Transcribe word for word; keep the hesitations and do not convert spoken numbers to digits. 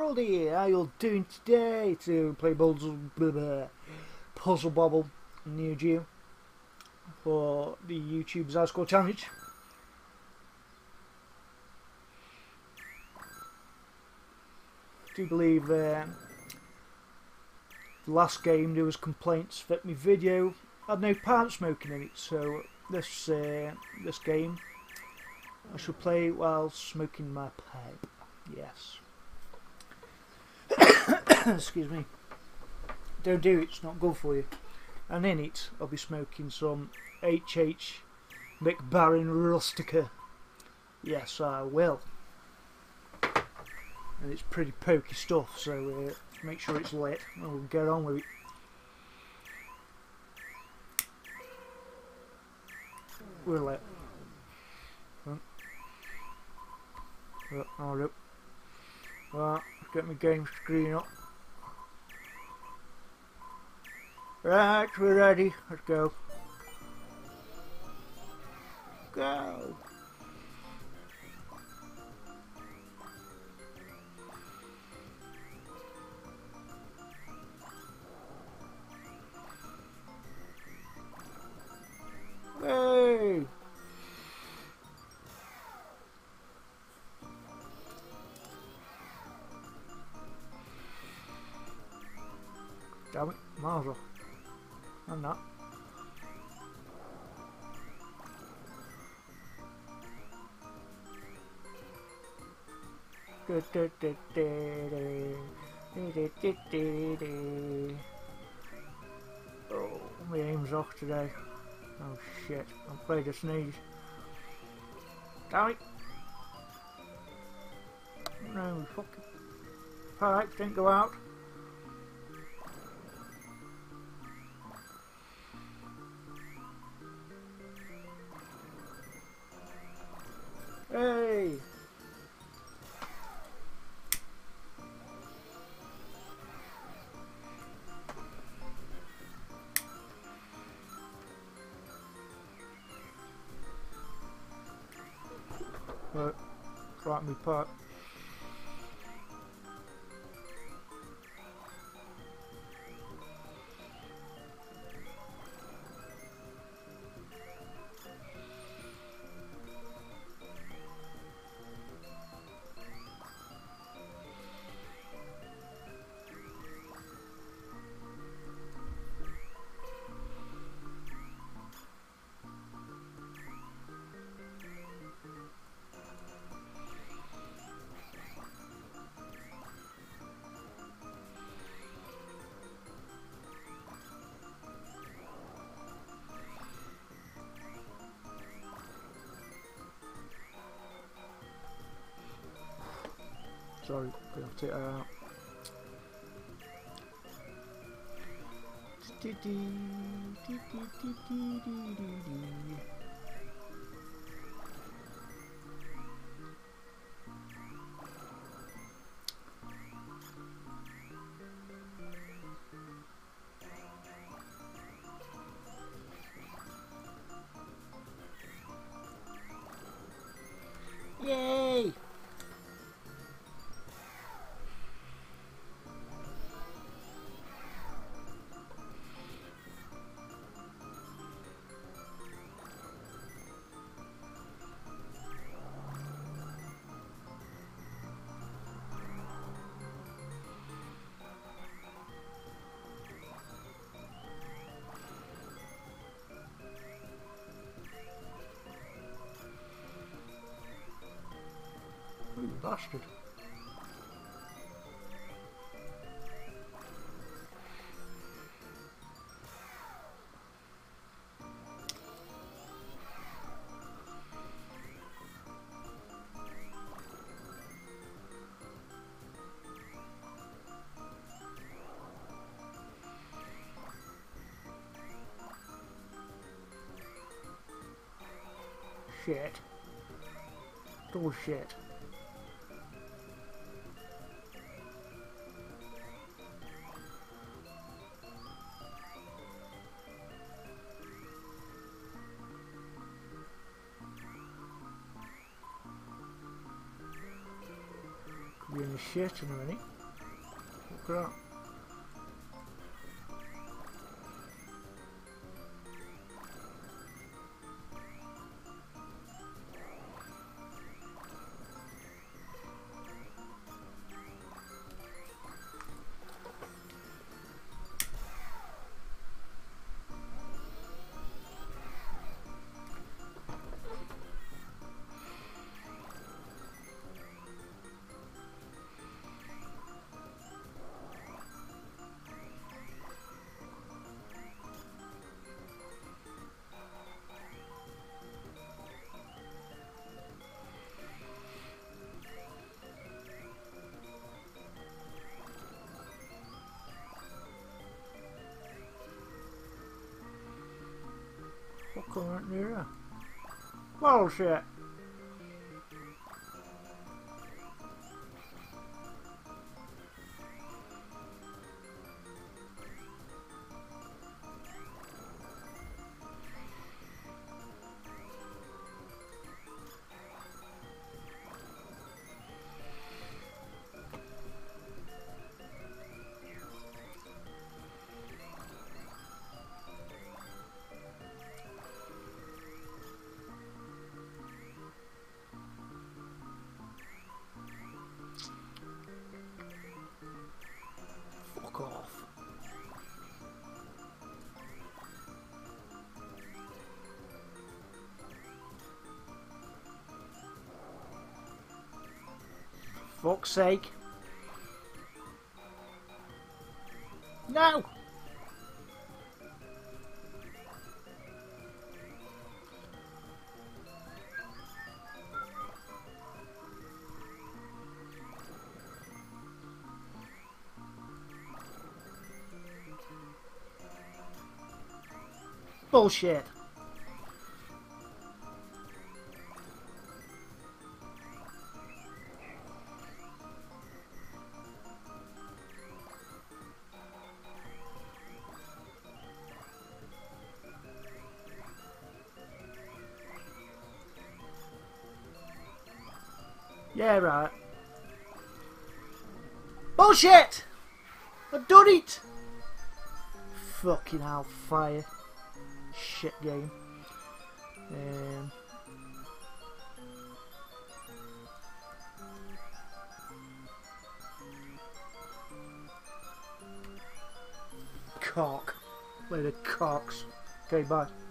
Harold here. How you doing today? To play Puzzle, blah, blah, Puzzle Bobble Neo Geo for the YouTube Zyscore Challenge. I do believe uh, the last game there was complaints that my video had no pipe smoking in it, so this uh, this game I should play while smoking my pipe. Yes. Excuse me. Don't do it, it's not good for you. And in it I'll be smoking some H H McBaron Rustica. Yes, I will. And it's pretty pokey stuff, so uh, make sure it's lit and we'll get on with it. We're lit. Right, hold up. Right, let's get my game screen up. Right, we're ready. Let's go. Go. Hey. Damn it, miles off. I'm not. Oh, my aim's off today. Oh shit, I'm afraid to sneeze. Damn it! No, fucking pipes didn't go out. Hey! Right, right me part. Sorry, I have to take that out. Yay! Oh, you bastard. Shit. Oh shit. Could be in the shit in a minute. Look at that. What colour aren't near her? Bullshit! Fuck off. Fuck's sake. No! Bullshit. Yeah, right. Bullshit! I've done it! Fucking hellfire. Shit game. Um, cock. Load of cocks. Okay, bye.